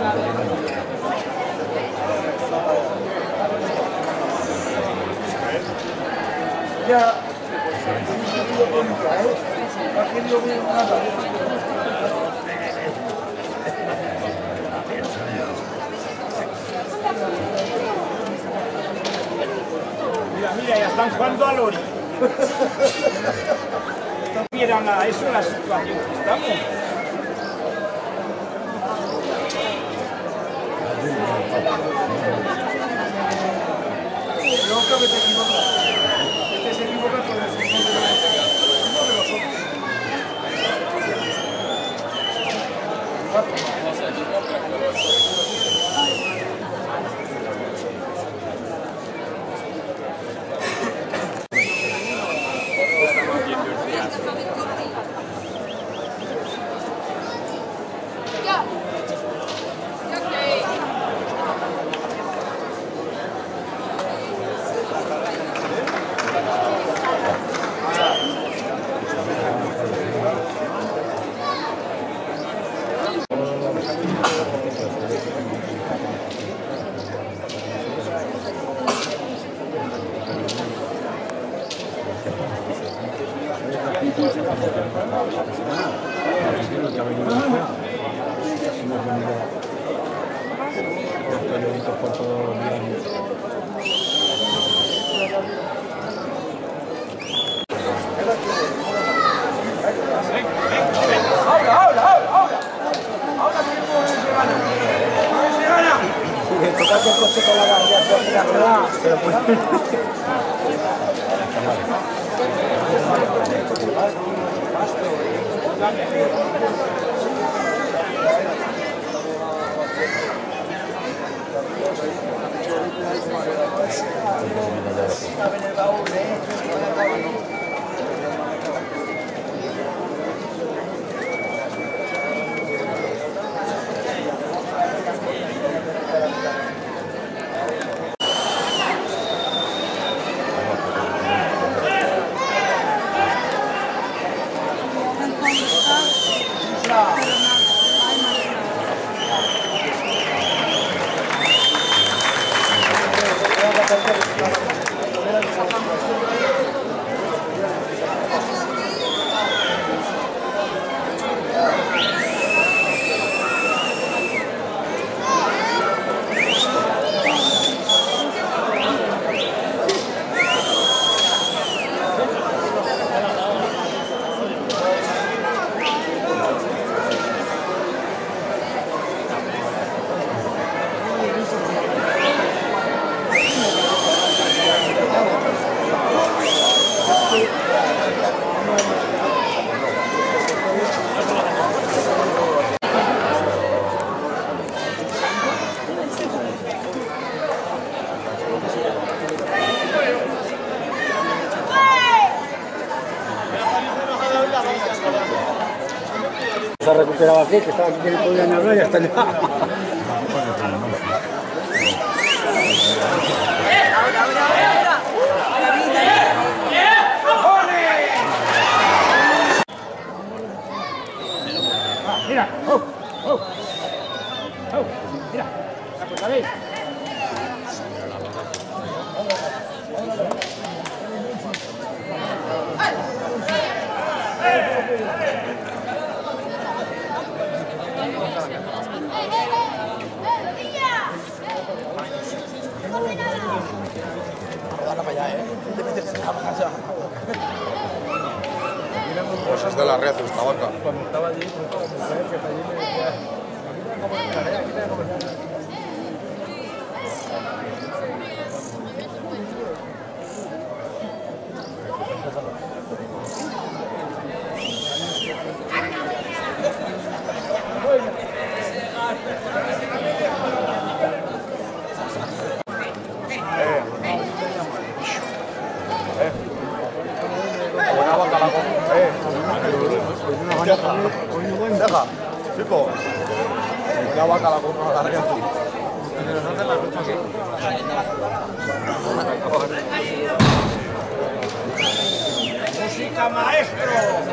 Ya. Mira, ya están jugando a Lori. No vieran a eso la situación que estamos. No, creo que te equivocas. Este se equivoca con el segundo de los otros. Se ha recuperado aquí, que estaba aquí que no podía ni hablar y ya está ya. Mira, mira, pues sabéis. Pues es de la red esta vaca. Cuando estaba allí, pues que allí me decía, aquí te como Deja, chico. La vaca la compra a la red. Nos hacen la lucha así. ¡Música, maestro!